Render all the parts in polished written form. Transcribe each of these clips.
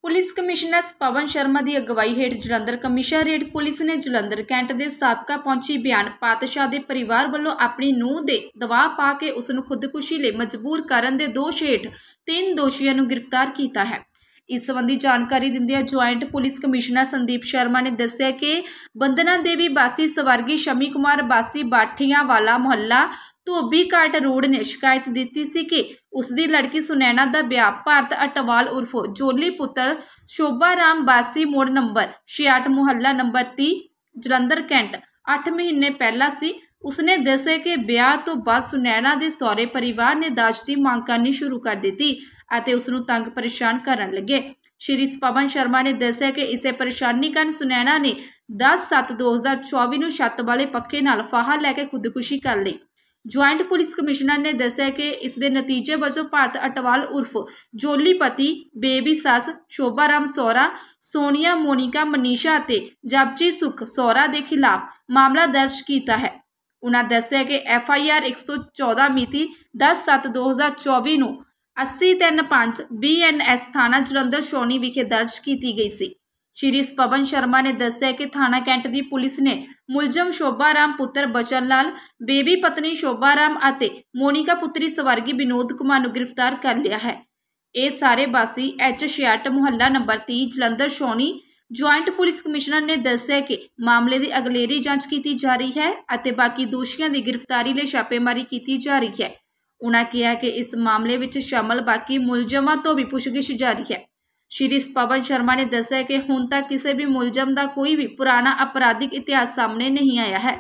Police commissioner Pawan Sharma की अगवाई हेठ Jalandhar commissionerate police ने जलंधर कैंट के साबका पहुंची बयान पातशाह के परिवार वालों अपनी नूंह के दबाव पा के उसनूं खुदकुशी लई मजबूर करन के दोष हेठ 3 दोषियों को गिरफ्तार किया है। इस संबंधी जानकारी दिंदियां joint police commissioner Sandeep Sharma ने दस्सिया कि बंदना देवी बासी स्वर्गी शमी कुमार बासी बाठिया वाला मुहल्ला धोबी घाट रोड ने शिकायत दी सी कि उसकी लड़की सुनैना का ब्याह भारत अटवाल उर्फ जोली पुत्र शोभा राम बासी मोड़ नंबर 66 मुहल्ला नंबर 30 जलंधर कैंट 8 महीने पहला सी। उसने दस्सिया कि ब्याह तो बाद सुनैना के सौरे परिवार ने दाज की मांग करनी शुरू कर दी ਅਤੇ उसनूं तंग परेशान करन लगे। श्री पवन शर्मा ने दस्सिया कि इसे परेशानी कारण सुनैना ने 10/7/2024 ਨੂੰ ਛੱਤ वाले पक्के नाल फाहा लैके खुदकुशी कर ली। ज्वाइंट पुलिस कमिश्नर ने दस्सिया कि इस दे नतीजे वजों भारत अटवाल उर्फ जोली पति बेबी सस शोभा राम सौरा सोनिया मोनिका मनीषा ते जपजी सुख सौरा के खिलाफ मामला दर्ज किया है। उन्होंने दस्सिया कि FIR 114 मिति 10/7/2024 ਨੂੰ 8035 BNS थाना जलंधर छावनी विखे दर्ज की गई सी। श्री पवन शर्मा ने दस्सिया कि थाना कैंट की पुलिस ने मुलजम शोभा राम पुत्र बचन लाल बेबी पत्नी शोभा राम और मोनिका पुत्री स्वर्गी विनोद कुमार को गिरफ्तार कर लिया है। ये सारे बासी H66 मुहल्ला नंबर 30 जलंधर छावनी। ज्वाइंट पुलिस कमिश्नर ने दस्सिया कि मामले की अगलेरी जांच की जा रही है और बाकी दोषियों की गिरफ्तारी लिए छापेमारी की जा रही है। उन्होंने कहा कि इस मामले में शामिल बाकी मुलजमां तो भी पुछगिछ जारी है। श्री पवन शर्मा ने दस्सिया कि हुण तक किसी भी मुलजम का कोई भी पुराना अपराधिक इतिहास सामने नहीं आया है।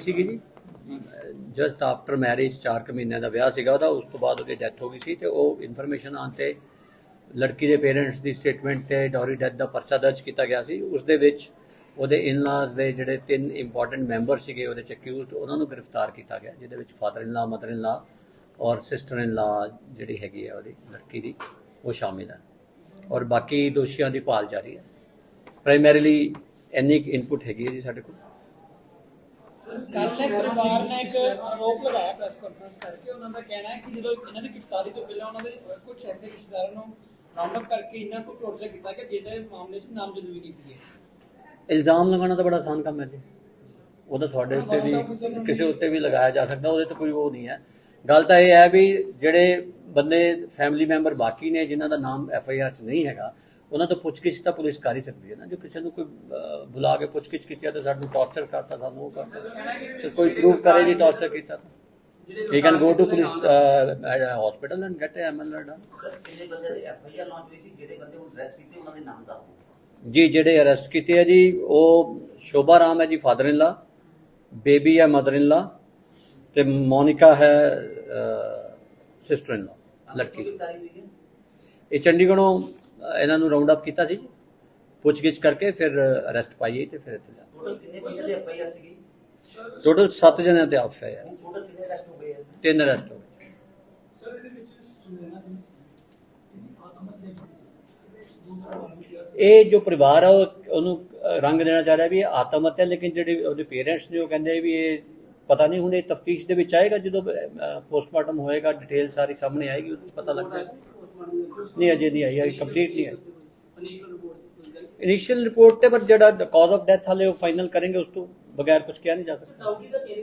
जस्ट आफ्टर मैरिज 4 महीने का विआह सीगा उहदा, उस तो बाद उहदी डैथ हो गई सी ते ओह इन्फॉर्मेशन आउण ते लड़की के पेरेंट्स की स्टेटमेंट ते डॉरी डैथ का परचा दर्ज किया गया सी। उस दे विच उहदे इन-लॉज दे जिहड़े 3 इंपॉर्टेंट मैंबर सीगे उहदे च अक्यूज़ड उन्हां नूं गिरफ्तार किया गया, जिहदे विच father in law mother in law और सिस्टर इन लॉ जिहड़ी हैगी है उहदी लड़की दी वो शामिल है और बाकी दोषियों की भाल जारी है। प्राइमरीली इन्नी इनपुट हैगी है जी साडे कोल। परिवार ने एक आरोप लगाया प्रेस कॉन्फ्रेंस करके, उन्होंने कहना है कि जो इन्होंने गिरफ्तारी तो पहले उन्होंने कुछ ऐसे रिश्तेदारों को राउंड अप करके इन्होंने को टॉर्चर किया कि जिहदे मामले च नामजद भी नहीं सीगे। इल्जाम लगाना तो बड़ा आसान काम है जी, वो तो थोड़े उत्ते भी किसी उत्ते भी लगाया जा सकता, वो तो कोई वो नहीं है। गल तो यह है भी जिहड़े बंदे फैमिली मैंबर बाकी ने जिन्हों का नाम FIR च नहीं है उन्होंने तो पुछगिछ तो पुलिस कर ही सकती है ना। जो किसी को कोई बुला के पुछगिछ की तो सानू टॉर्चर करता सानू वो करता तो कोई प्रूव करे जी टॉर्चर किया तो he can go to police hospital and get MLR done. जी जेडे अरेस्ट किए है जी वो शोभा राम है जी फादर इन लॉ, बेबी है मदर इन लॉ ते मोनिका है सिस्टर इन लॉ लड़की। ये चंडीगढ़ों इन्हों राउंड अप किया पुछगिछ करके फिर अरेस्ट पाई तो फिर टोटल 7 जने ते FIR 3 अरेस्ट हो गए। ये जो परिवार है उन्होंने रंग देना चाह रहा है भी आत्महत्या, लेकिन जो पेरेंट्स ने कहते भी ये पता नहीं हूँ तफ्तीश के विच आएगा जो पोस्टमार्टम होएगा डिटेल सारी सामने आएगी उसको पता लग जाएगा। नहीं अजे नहीं आई कंप्लीट नहीं आई इनिशियल रिपोर्ट पर जड़ा कॉज ऑफ डेथ हाले फाइनल करेंगे उस तो बगैर कुछ किया नहीं जा सकता।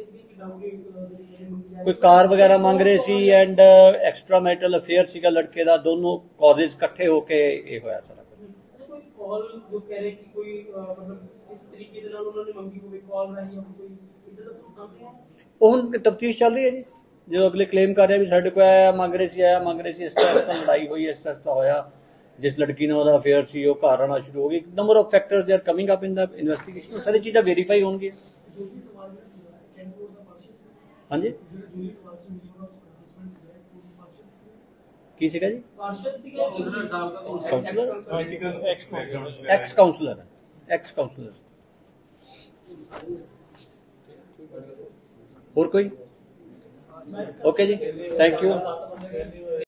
कोई कार वगैरह मांग रहे सी एंड एक्स्ट्रा मैरिटल अफेयर सीगा लड़के दा, दोनों कॉजेज इकट्ठे होके ये होया सारा कुछ। तफ्तीश चल रही है जी, जो अगले क्लेम कर रहे हैं भी साढ़े को आया मांग रहे सी इस तरह लड़ाई हुई इस तरह होया जिस लड़की ने वह अफेयर सी वो घर आना शुरू हो गई। Number of factors they are coming up in the investigation, सारी चीज़ें वेरीफाई होंगी। हाँ जी की सीगा जी एक्स काउंसलर और कोई। ओके जी थैंक यू।